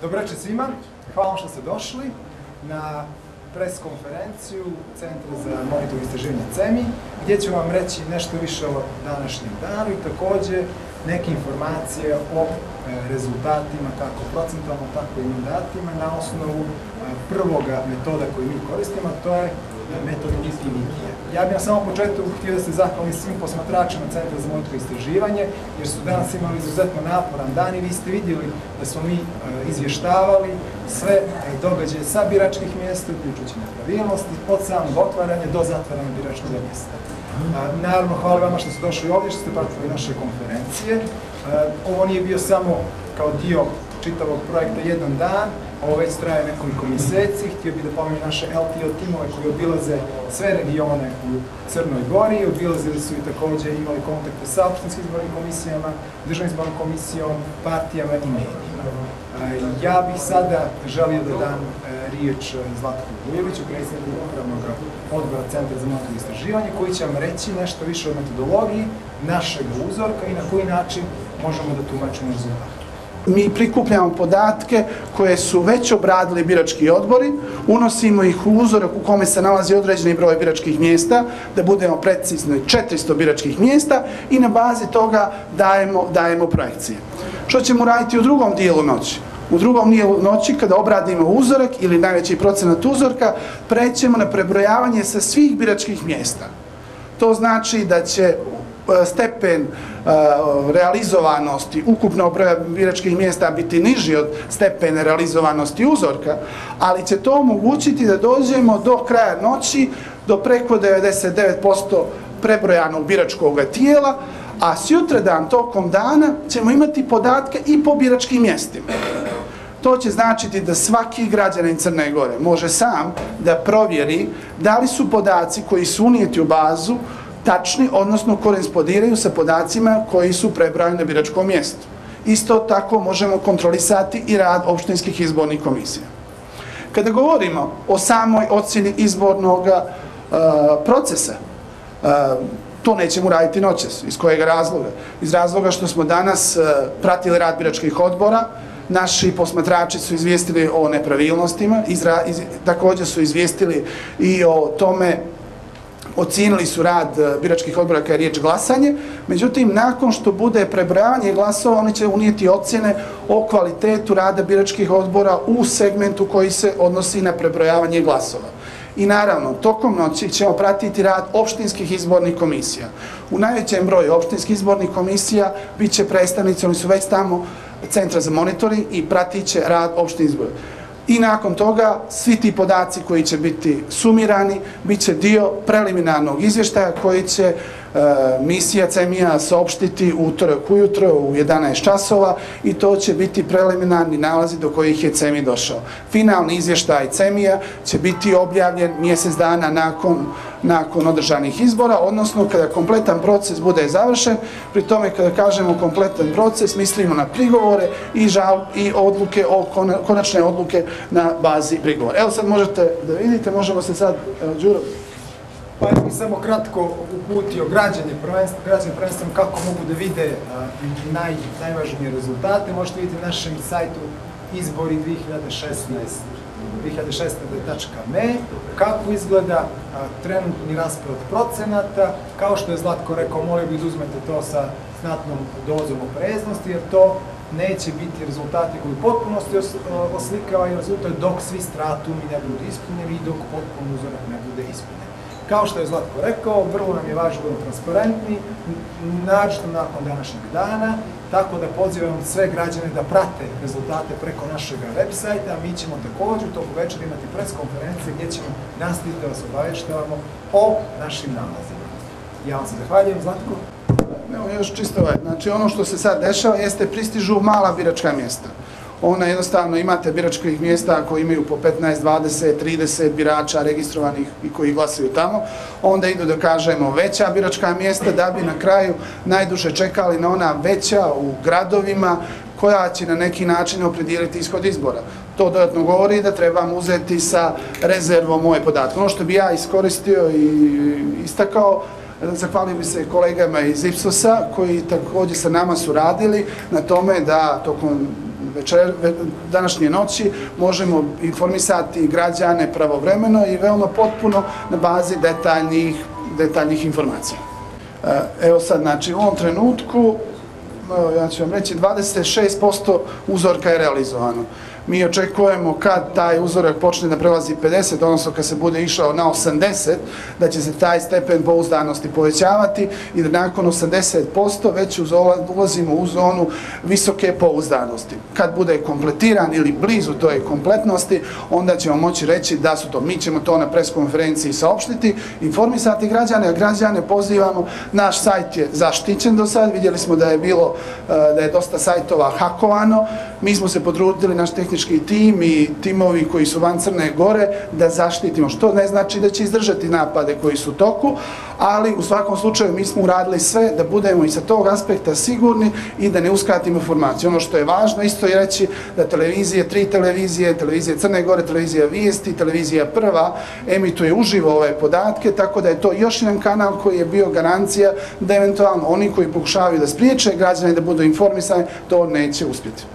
Dobro večer svima, hvala vam što ste došli na pres konferenciju Centra za monitoring i istraživanje CEMI, gdje ću vam reći nešto više o današnjem danu i takođe neke informacije o rezultatima, kako procentalno, tako i mandatima, na osnovu prvoga metoda koju mi koristimo, a to je metod IPI-NIKI-a. Ja bih na samom početku htio da se zahvalim svim posmatračima Centra za monitoring i istraživanje, jer su danas imali izuzetno naporan dan i vi ste vidjeli da smo mi izvještavali sve događaje sa biračkih mjesta, uključujući nepravilnosti, od samog otvaranja do zatvaranja biračkog mjesta. Naravno, hvala vama što ste došli ovdje, što ste pratili naše konferencije. Ovo nije bio samo kao dio čitavog projekta jedan dan, ovo već traje nekoliko mjeseci. Htio bih da pomenem naše LTO timove koji obilaze sve regione u Crnoj Gori, obilazili su i također imali kontakte sa opštinskim izbornim komisijama, državnom izbornom komisijom, partijama i medijima. Ja bih sada želio da dam riječ Zlatku Vujoviću, predsjedniku Upravnog odbora Centra za monitoring i istraživanje, koji će vam reći nešto više o metodologiji našeg uzorka i na koji način možemo da tumačimo rezultate. Mi prikupljamo podatke koje su već obradili birački odbori, unosimo ih u uzorak u kome se nalazi određeni broj biračkih mjesta, da budemo precizni 400 biračkih mjesta i na bazi toga dajemo projekcije. Što ćemo raditi u drugom dijelu noći? U drugom dijelu noći, kada obradimo uzorak ili najveći procenat uzorka, prećemo na prebrojavanje sa svih biračkih mjesta. To znači da će stepen realizovanosti ukupnog broja biračkih mjesta biti niži od stepena realizovanosti uzorka, ali će to omogućiti da dođemo do kraja noći do preko 99% prebrojanog biračkog tijela, a sutradan tokom dana ćemo imati podatke i po biračkim mjestima. To će značiti da svaki građanin Crne Gore može sam da provjeri da li su podaci koji su unijeti u bazu tačni, odnosno korespondiraju sa podacima koji su prebrojani na biračkom mjestu. Isto tako možemo kontrolisati i rad opštinskih izbornih komisija. Kada govorimo o samoj ocjeni izbornog procesa, to nećemo raditi noćas. Iz kojeg razloga? Iz razloga što smo danas pratili rad biračkih odbora, naši posmatrači su izvijestili o nepravilnostima, također su izvijestili i o tome, ocijenili su rad biračkih odbora kada je riječ glasanje, međutim, nakon što bude prebrojavanje glasova, oni će unijeti ocjene o kvalitetu rada biračkih odbora u segmentu koji se odnosi na prebrojavanje glasova. I naravno, tokom noći ćemo pratiti rad opštinskih izbornih komisija. U najvećem broju opštinskih izbornih komisija bit će predstavnici, oni su već tamo, Centra za monitoring i pratit će rad opštinskih izbora. I nakon toga, svi ti podaci koji će biti sumirani, bit će dio preliminarnog izvještaja koji će misija CEMI-a saopštiti utorak ujutro u 11 časova i to će biti preliminarni nalazi do kojih je CEMI došao. Finalni izvještaj CEMI-a će biti objavljen mjesec dana nakon održanih izbora, odnosno kada kompletan proces bude završen. Pri tome, kada kažemo kompletan proces, mislimo na prigovore i odluke, konačne odluke na bazi prigovora. Evo sad možete da vidite, možemo se sad, Đuro. Pa ja bih samo kratko uputio građane prvenstveno kako mogu da vide najvažnije rezultate. Možete vidjeti na našem sajtu izbori 2016.me kako izgleda trenutni raspored procenata. Kao što je Zlatko rekao, molio bih da uzmete to sa znatnom dozom opreznosti, jer to neće biti rezultati koji u potpunosti oslikavaju rezultat dok svi stratumi ne budu ispunjeni i dok potpuno uzorak ne bude ispunjen. Kao što je Zlatko rekao, vrlo nam je važno da transparentni, naročito nakon današnjeg dana, tako da pozivam sve građane da prate rezultate preko našeg web sajta. Mi ćemo također u toku večera imati pres konferencije gdje ćemo nastaviti da vas obavještavamo o našim nalazima. Ja vam se zahvaljujem, Zlatko. Evo još čisto znači ono što se sad dešava jeste pristižu mala biračka mjesta. Ona jednostavno imate biračkih mjesta koji imaju po 15, 20, 30 birača registrovanih i koji glasuju tamo. Onda idu, da kažemo, veća biračka mjesta da bi na kraju najduže čekali na ona veća u gradovima koja će na neki način opredijeliti ishod izbora. To dodatno govori da trebamo uzeti sa rezervom ove podatke. Ono što bi ja iskoristio i istakao, zahvalio bi se kolegama iz Ipsosa koji također sa nama su radili na tome da tokom današnje noći možemo informisati građane pravovremeno i veoma potpuno na bazi detaljnih informacija. Evo sad, znači u ovom trenutku, ja ću vam reći, 26% uzorka je realizovano. Mi očekujemo kad taj uzorak počne da prelazi 50, odnosno kad se bude išao na 80, da će se taj stepen pouzdanosti povećavati i da nakon 80% već ulazimo u zonu visoke pouzdanosti. Kad bude kompletiran ili blizu toj kompletnosti, onda ćemo moći reći da su to. Mi ćemo to na preskonferenciji saopštiti, informisati građane, a građane pozivamo. Naš sajt je zaštićen do sad, vidjeli smo da je dosta sajtova hakovano. Mi smo se potrudili, naš tehnički tim i timovi koji su van Crne Gore, da zaštitimo, što ne znači da će izdržati napade koji su u toku, ali u svakom slučaju mi smo uradili sve da budemo i sa tog aspekta sigurni i da ne uskratimo informaciju. Ono što je važno isto je reći da televizije, 3 televizije, televizija Crne Gore, televizija Vijesti, televizija Prva, emituje uživo ove podatke, tako da je to još jedan kanal koji je bio garancija da eventualno oni koji pokušavaju da spriječe građane da budu informisani, to neće uspjeti.